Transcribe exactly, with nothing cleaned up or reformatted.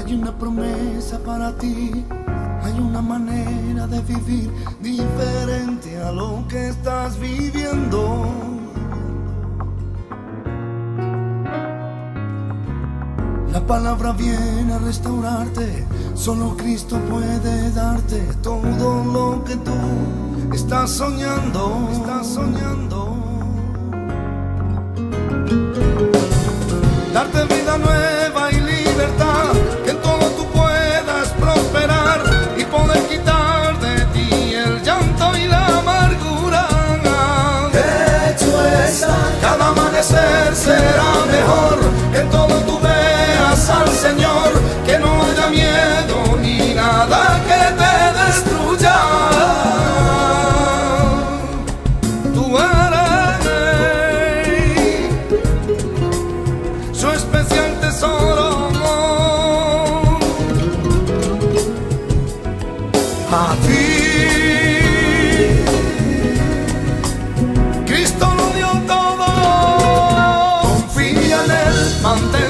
Hay una promesa para ti, hay una manera de vivir diferente a lo que estás viviendo. La palabra viene a restaurarte, solo Cristo puede darte todo lo que tú estás soñando, estás soñando. Darte vida nueva y libertad, que en todo tú puedas prosperar y poder quitar de ti el llanto y la amargura. Hecho está, cada amanecer será mejor, que en todo tú veas al Señor, que no haya miedo ni nada que te destruya. Tú eres su especial tesoro. A ti Cristo lo dio todo. Confía en Él, mantén